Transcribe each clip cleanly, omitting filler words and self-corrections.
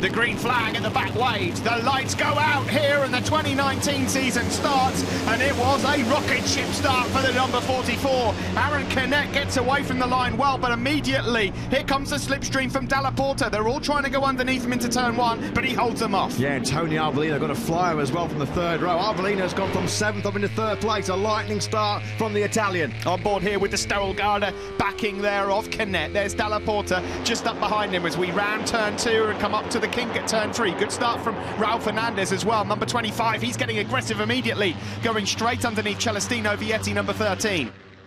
The green flag at the back waves. The lights go out here and the 2019 season starts, and it was a rocket ship start for the number 44. Aaron Canet gets away from the line well, but immediately here comes the slipstream from Dalla Porta. They're all trying to go underneath him into turn one, but he holds them off. Yeah, and Tony Arbolino got a flyer as well from the third row. Arbolino's gone from 7th up into 3rd place. A lightning start from the Italian. On board here with the Sterile Garda backing there of Canet. There's Dalla Porta just up behind him as we round turn 2 and come up to the kink at turn 3. Good start from Raul Fernandez as well. Number 25, he's getting aggressive immediately, going straight underneath Celestino Vietti, number 13.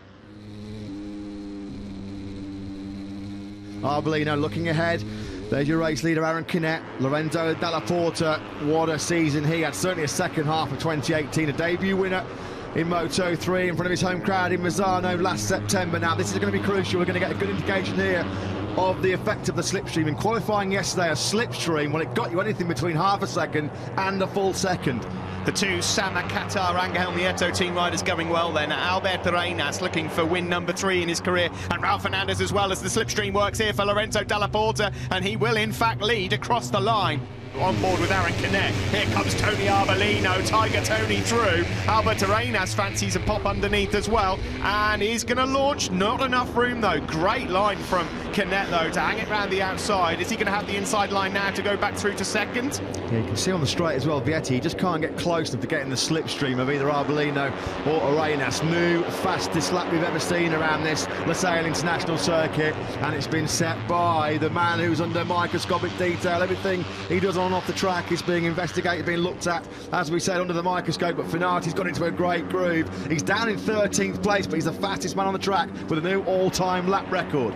Arbolino looking ahead. There's your race leader, Aaron Canet. Lorenzo Dalla Porta, what a season he had. Certainly a second half of 2018, a debut winner in Moto3 in front of his home crowd in Misano last September. Now, this is going to be crucial. We're going to get a good indication here of the effect of the slipstream. In qualifying yesterday, a slipstream, well, it got you anything between half a second and a full second. The two Sama Qatar Angel Nieto team riders going well then. Alberto Reinas looking for win number 3 in his career, and Raul Fernandez as well, as the slipstream works here for Lorenzo Dalla Porta, and he will in fact lead across the line. On board with Aaron Canet. Here comes Tony Arbolino, Tiger Tony through. Alberto Reinas fancies a pop underneath as well, and he's going to launch. Not enough room though. Great line from Canet though to hang it round the outside. Is he going to have the inside line now to go back through to second? Yeah, you can see on the straight as well, Vietti, he just can't get close enough to get in the slipstream of either Arbolino or Reinas. New fastest lap we've ever seen around this Losail International Circuit, and it's been set by the man who's under microscopic detail. Everything he does on and off the track is being investigated, being looked at, as we said, under the microscope. But Fenati's got into a great groove. He's down in 13th place, but he's the fastest man on the track with a new all-time lap record.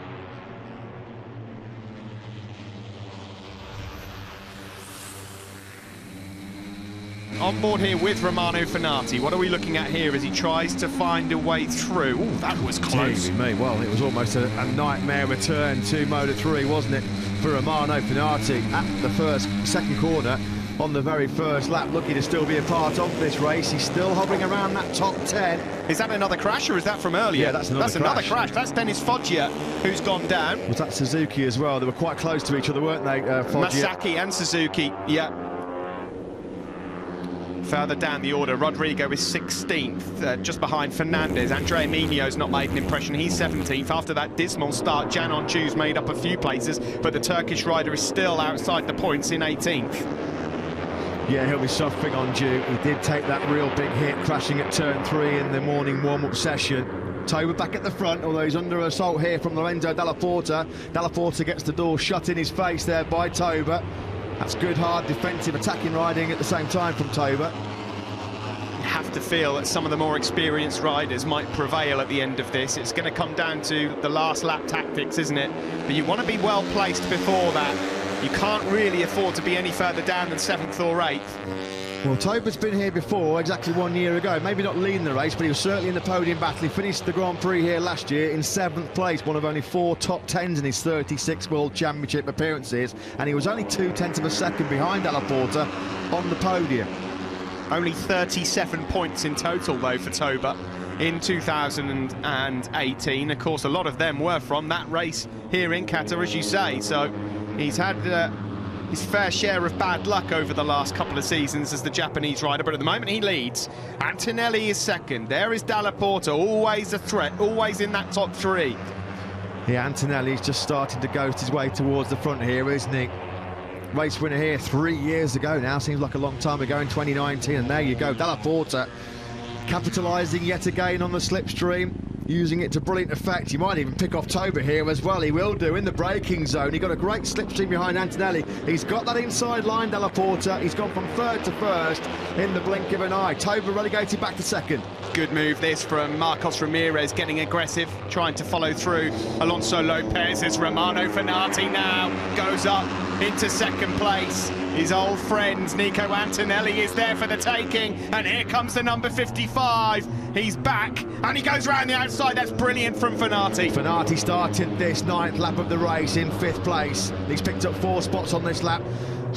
On board here with Romano Fenati. What are we looking at here as he tries to find a way through? Ooh, that was close. Me. Well, it was almost a nightmare return to Moto3, wasn't it, for Romano Fenati at the second corner on the very first lap, looking to still be a part of this race. He's still hovering around that top 10. Is that another crash, or is that from earlier? Yeah, that's another crash. That's Dennis Foggia, who's gone down. Was that Suzuki as well? They were quite close to each other, weren't they, Foggia? Masaki and Suzuki, yeah. Further down the order, Rodrigo is 16th, just behind Fernandez. Andrea Minio's not made an impression, he's 17th. After that dismal start, Can Öncü's made up a few places, but the Turkish rider is still outside the points in 18th. Yeah, he'll be suffering Öncü. He did take that real big hit, crashing at turn 3 in the morning warm-up session. Toba back at the front, although he's under assault here from Lorenzo Dalla Porta. Dalla Porta gets the door shut in his face there by Toba. That's good, hard, defensive, attacking riding at the same time from Toba. You have to feel that some of the more experienced riders might prevail at the end of this. It's going to come down to the last lap tactics, isn't it? But you want to be well placed before that. You can't really afford to be any further down than 7th or 8th. Well, Toba's been here before, exactly 1 year ago. Maybe not leading the race, but he was certainly in the podium battle. He finished the Grand Prix here last year in 7th place, one of only 4 top 10s in his 36 World Championship appearances, and he was only 0.2 of a second behind Dalla Porta on the podium. Only 37 points in total, though, for Toba in 2018. Of course, a lot of them were from that race here in Qatar, as you say, so he's had his fair share of bad luck over the last couple of seasons as the Japanese rider, but at the moment he leads. Antonelli is second. There is Dalla Porta, always a threat, always in that top 3. Yeah, Antonelli's just starting to ghost his way towards the front here, isn't he? Race winner here 3 years ago now, seems like a long time ago in 2019, and there you go, Dalla Porta capitalising yet again on the slipstream, using it to brilliant effect. He might even pick off Toba here as well. He will do in the braking zone. He got a great slipstream behind Antonelli. He's got that inside line, Dalla Porta. He's gone from 3rd to 1st in the blink of an eye. Toba relegated back to 2nd. Good move this from Marcos Ramirez, getting aggressive, trying to follow through Alonso Lopez as Romano Fenati now goes up into 2nd place. His old friend Nico Antonelli is there for the taking, and here comes the number 55. He's back, and he goes round the outside. That's brilliant from Fenati. Fenati started this 9th lap of the race in 5th place. He's picked up 4 spots on this lap.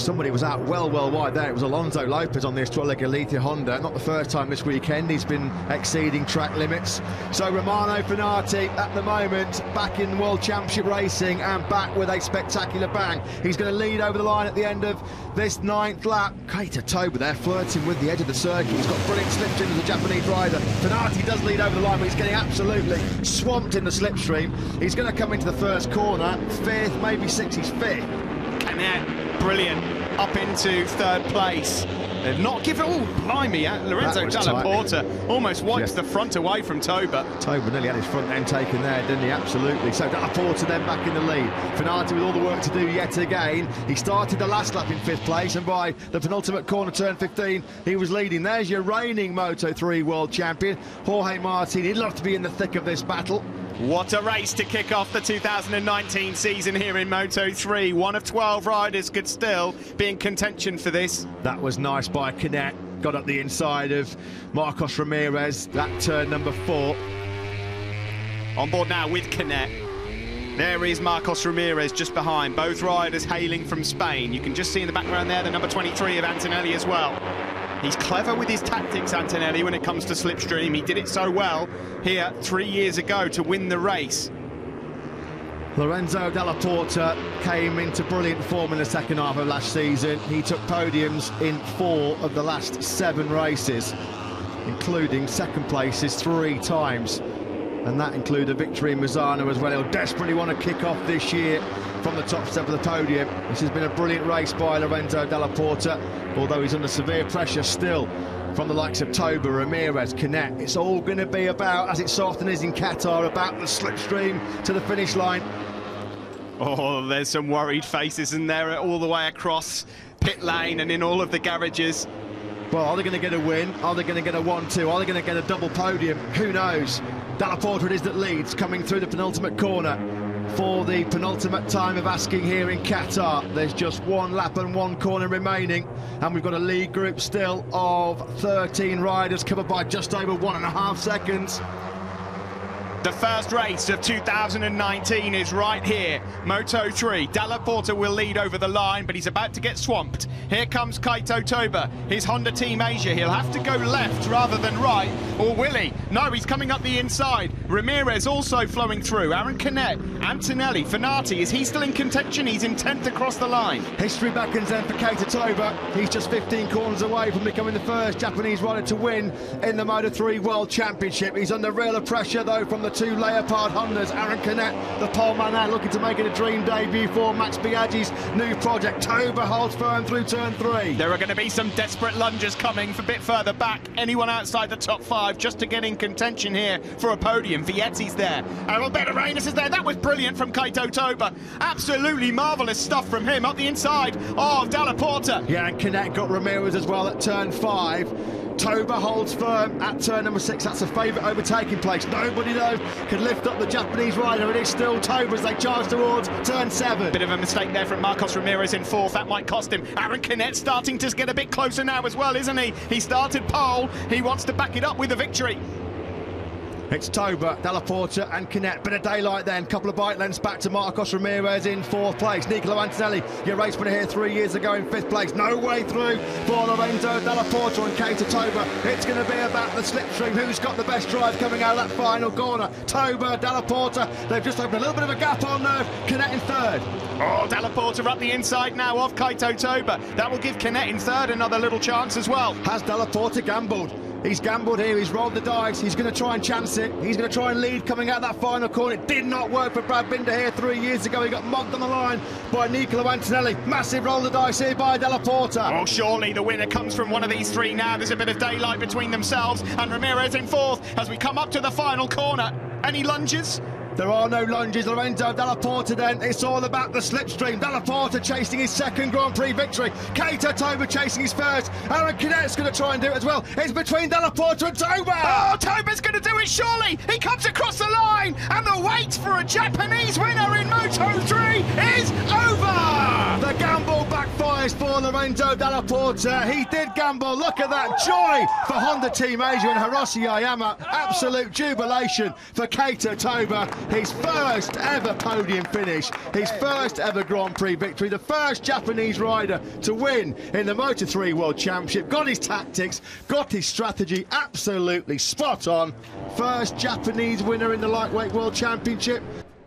somebody was out well wide there. It was Alonso Lopez on the Estrella Galicia Honda. Not the first time this weekend he's been exceeding track limits. So Romano Fenati at the moment back in World Championship racing and back with a spectacular bang. He's going to lead over the line at the end of this 9th lap. Keita Toba there flirting with the edge of the circuit. He's got brilliant slipstream as a Japanese rider. Fenati does lead over the line, but he's getting absolutely swamped in the slipstream. He's going to come into the first corner, 5th, maybe 6th, he's 5th. Canet, brilliant, up into 3rd place. They've not given, oh, blimey, Lorenzo Dalla Porta almost wipes the front away from Toba. Toba nearly had his front end taken there, didn't he? Absolutely. So Dalla Porta then back in the lead. Fenati with all the work to do yet again. He started the last lap in 5th place, and by the penultimate corner, turn 15, he was leading. There's your reigning Moto3 world champion, Jorge Martin. He'd love to be in the thick of this battle. What a race to kick off the 2019 season here in Moto3. One of 12 riders could still be in contention for this. That was nice by Canet. Got up the inside of Marcos Ramirez. That turn number 4. On board now with Canet. There is Marcos Ramirez just behind. Both riders hailing from Spain. You can just see in the background there the number 23 of Antonelli as well. He's clever with his tactics, Antonelli, when it comes to slipstream. He did it so well here 3 years ago to win the race. Lorenzo Dalla Porta came into brilliant form in the second half of last season. He took podiums in 4 of the last 7 races, including second places 3 times. And that included a victory in Misano as well. He'll desperately want to kick off this year from the top step of the podium. This has been a brilliant race by Lorenzo Dalla Porta, although he's under severe pressure still from the likes of Toba, Ramirez, Canet. It's all going to be about, as it so often is in Qatar, about the slipstream to the finish line. Oh, there's some worried faces in there all the way across pit lane and in all of the garages. Well, are they going to get a win? Are they going to get a 1-2? Are they going to get a double podium? Who knows? Dalla Porta it is that leads, coming through the penultimate corner for the penultimate time of asking here in Qatar. There's just 1 lap and 1 corner remaining, and we've got a lead group still of 13 riders covered by just over 1.5 seconds. The first race of 2019 is right here. Moto3. Dalla Porta will lead over the line, but he's about to get swamped. Here comes Keita Toba, his Honda Team Asia. He'll have to go left rather than right, or will he? No, he's coming up the inside. Ramirez also flowing through. Aaron Canet, Antonelli, Fenati. Is he still in contention? He's in 10th across the line. History beckons then for Keita Toba. He's just 15 corners away from becoming the first Japanese rider to win in the Moto3 World Championship. He's under real pressure, though, from the 2 Leopard Hondas. Aaron Canet, the pole man now, looking to make it a dream debut for Max Biaggi's new project. Toba holds firm through turn 3. There are going to be some desperate lunges coming for a bit further back. Anyone outside the top 5 just to get in contention here for a podium. Vietti's there. Alberto Arenas is there. That was brilliant from Keita Toba. Absolutely marvellous stuff from him up the inside of Dalla Porta. Yeah, and Canet got Ramirez as well at turn 5. Toba holds firm at turn number 6. That's a favourite overtaking place. Nobody, though, can lift up the Japanese rider. It is still Toba as they charge towards turn 7. Bit of a mistake there from Marcos Ramirez in 4th. That might cost him. Aaron Canet starting to get a bit closer now as well, isn't he? He started pole. He wants to back it up with a victory. It's Toba, Dalla Porta and Canet. Bit of daylight then. Couple of bike lengths back to Marcos Ramirez in 4th place. Nicolo Antonelli, your race winner here 3 years ago in 5th place. No way through for Lorenzo Dalla Porta and Keita Toba. It's going to be about the slipstream. Who's got the best drive coming out of that final corner? Toba, Dalla Porta. They've just opened a little bit of a gap on Canet in 3rd. Oh, Dalla Porta up the inside now of Keita Toba. That will give Canet in 3rd another little chance as well. Has Dalla Porta gambled? He's gambled here, he's rolled the dice, he's going to try and chance it, he's going to try and lead coming out that final corner. It did not work for Brad Binder here 3 years ago. He got mugged on the line by Nicolo Antonelli. Massive roll the dice here by Dalla Porta. Oh, surely the winner comes from one of these 3 now. There's a bit of daylight between themselves and Ramirez in 4th as we come up to the final corner. Any lunges? There are no lunges. Lorenzo Dalla Porta then. It's all about the slipstream. Dalla Porta chasing his 2nd Grand Prix victory. Keita Toba chasing his 1st. Aaron Canet's going to try and do it as well. It's between Dalla Porta and Toba. Oh, Toba's going to do it, surely. He comes across the line and the wait for a Japanese winner in Moto3 is over. The gamble backfires for Lorenzo Lorenzo Dalla Porta, he did gamble. Look at that joy for Honda Team Asia and Hiroshi Ayama. Absolute jubilation for Keita Toba. His first ever podium finish, his first ever Grand Prix victory, the first Japanese rider to win in the Moto3 World Championship. Got his tactics, got his strategy absolutely spot on. First Japanese winner in the Lightweight World Championship.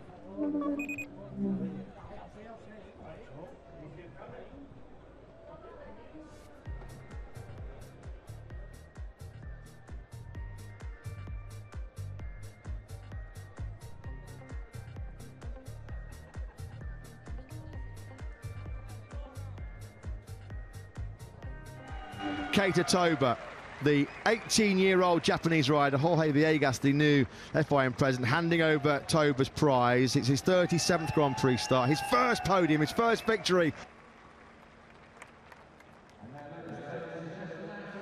Keita Toba, the 18-year-old Japanese rider, Jorge Villegas, the new FIM president, handing over Toba's prize. It's his 37th Grand Prix start, his first podium, his first victory.